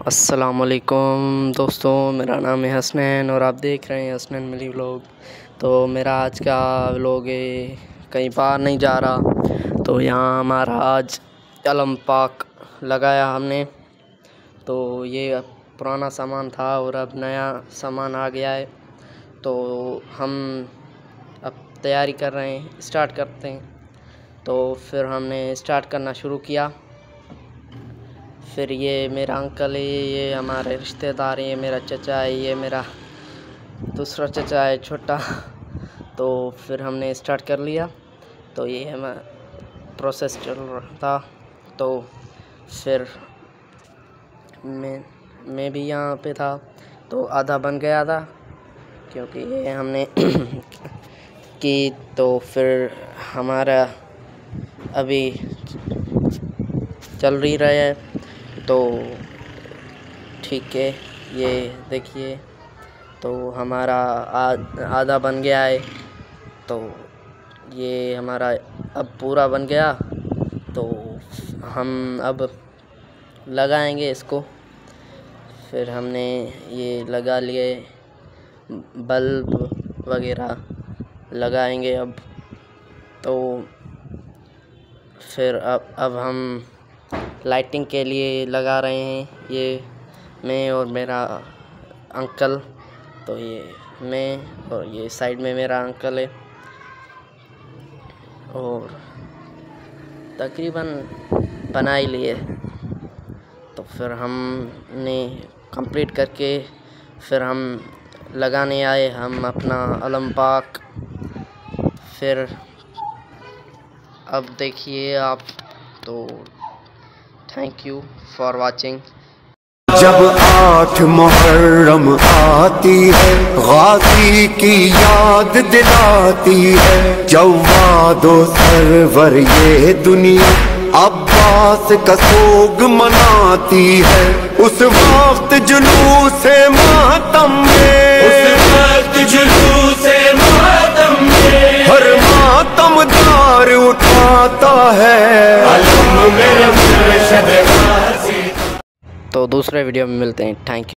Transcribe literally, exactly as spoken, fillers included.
अस्सलामुअलैकुम दोस्तों, मेरा नाम है हसनैन और आप देख रहे हैं हसनैन मिली व्लॉग। तो मेरा आज का व्लॉग है, कहीं बाहर नहीं जा रहा। तो यहाँ हमारा आज अलम पाक लगाया हमने। तो ये पुराना सामान था और अब नया सामान आ गया है। तो हम अब तैयारी कर रहे हैं, स्टार्ट करते हैं। तो फिर हमने स्टार्ट करना शुरू किया। फिर ये मेरा अंकल है, ये हमारे रिश्तेदार हैं, ये मेरा चचा है, ये मेरा दूसरा चचा है छोटा। तो फिर हमने स्टार्ट कर लिया। तो ये हमारा प्रोसेस चल रहा था। तो फिर मैं मैं भी यहाँ पे था। तो आधा बन गया था क्योंकि ये हमने की। तो फिर हमारा अभी चल रही रहा है। तो ठीक है, ये देखिए, तो हमारा आधा बन गया है। तो ये हमारा अब पूरा बन गया। तो हम अब लगाएंगे इसको। फिर हमने ये लगा लिए, बल्ब वगैरह लगाएंगे अब। तो फिर अब अब हम लाइटिंग के लिए लगा रहे हैं, ये मैं और मेरा अंकल। तो ये मैं और ये साइड में मेरा अंकल है। और तकरीबन बना ही लिए। तो फिर हमने कंप्लीट करके फिर हम लगाने आए हम अपना अलम पाक। फिर अब देखिए आप। तो थैंक यू फॉर वाचिंग। जब आठ मुहर्रम आती है, गाजी की याद दिलाती है। जवादो सरवर ये दुनिया अब्बास का सोग मनाती है। उस वक्त जुलूसे मातम में, उस वक्त जुलूसे मातम में हर मातम दार उठाता है अलम मेरे मुर्शिद। तो दूसरे वीडियो में मिलते हैं। Thank you.